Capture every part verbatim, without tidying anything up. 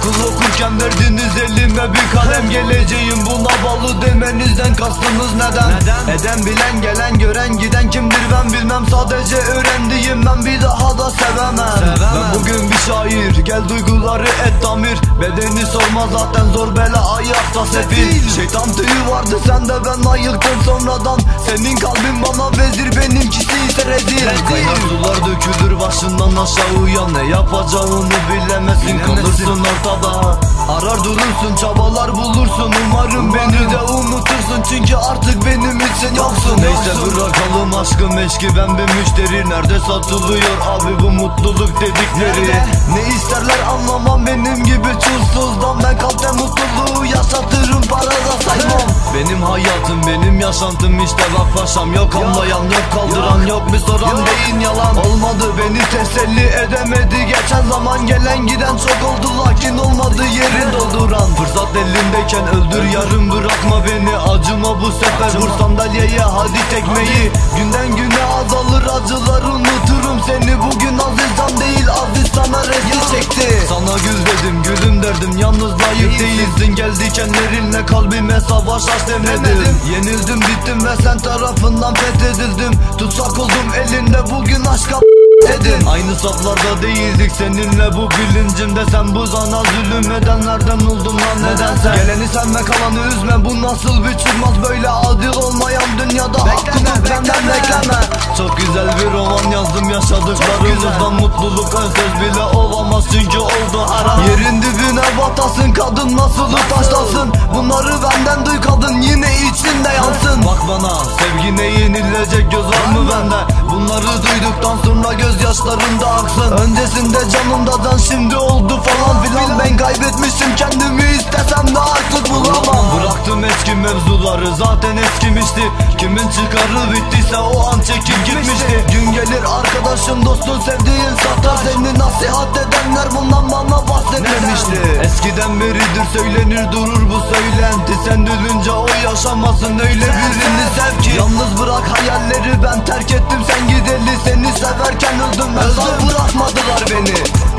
Okul okurken verdiniz elime bir kalem. Geleceğim buna bağlı demenizden kastınız neden? neden? Eden bilen gelen gören giden kimdir ben bilmem. Sadece öğrendiğim ben bir daha da sevemem, sevemem. Ben bugün bir şair, gel duyguları et tamir. Bedeni sorma zaten zor bela ayakta sefil. Şeytan tüyü vardı sende ben ayıktım sonradan. Senin kalbin bana vezir benimkisi ise rezil. Kaynar sular dökülür başından aşağıya. Ne yapacağını bilemezsin, kalırsın ortada. Arar durursun çabalar bulursun. Umarım beni de unutursun çünkü artık benim için yoksun. Neyse bırakalım aşkım eşki ben bir müşteri. Nerede satılıyor abi bu mutluluk dedikleri? Ne isterler anlamam benim gibi çulsuzdan. Ben kalpten mutluluğu yaşatırım parada saymam. Benim hayatım benim yaşantım işte bak paşam. Yok anlayan yok kaldıran yok bir soran deyin yalan. Olmadı beni teselli edemedi geçen zaman. Gelen giden çok oldu lakin olmadı yerin dolduran. Fırsat elindeyken öldür yarım bırakma beni. Acıma bu sefer vur sandalyeye hadi tekmeyi. Günden güne azalır acılar unuturum seni. Bugün aziz can değil aziz sana rezil çekti. Sana gül dedim gülüm derdim yalnız layık değilsin. Gel dikenlerinle kalbime savaş aç demedim. Yenildim bittim ve sen tarafından fethedildim. Tutsak oldum elinde bugün aşka edin. Aynı saflarda değildik seninle bu bilincimde. Sen bu zana zulüm edenlerden oldun lan nedense. Geleni sevme kalanı üzme bu nasıl bir çıkmaz. Böyle adil olmayan dünyada hakkı benden bekleme. Çok güzel bir roman yazdım yaşadıklarımızdan. Mutluluk ön söz bile olamaz çünkü oldu haram. Yerin dibine batasın kadın nasıl taşlasın. Bunları benden duy kadın yine içinde yansın. Bak bana sevgine yenilecek göz var mı bende? Bunları duyduktan sonra gözyaşlarım da aksın. Öncesinde canımdadan şimdi oldu falan filan. Ben kaybetmişim kendimi istesem de artık bulamam. Bıraktım eski mevzuları zaten eskimişti. Kimin çıkarı bittiyse o an çekip gitmişti. Gün gelir arkadaşın dostun sevdiğin satar. Seni nasihat edenler bundan bana bahsetmemişti. Eskiden beridir söylenir durur bu söylenti. Sen ölünce o yaşamasın öyle birini sev ki. Yalnız bırak hayalleri ben terk ettim sen gideli. Seni severken öldüm ben sağ bırakmadılar beni.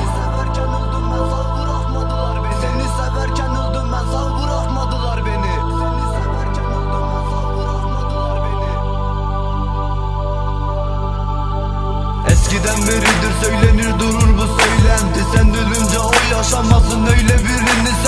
Seni severken öldüm ben sağ bırakmadılar beni. Eskiden beridir söylenir durur bu söylenti. Sen ölünce o yaşamasın öyle birini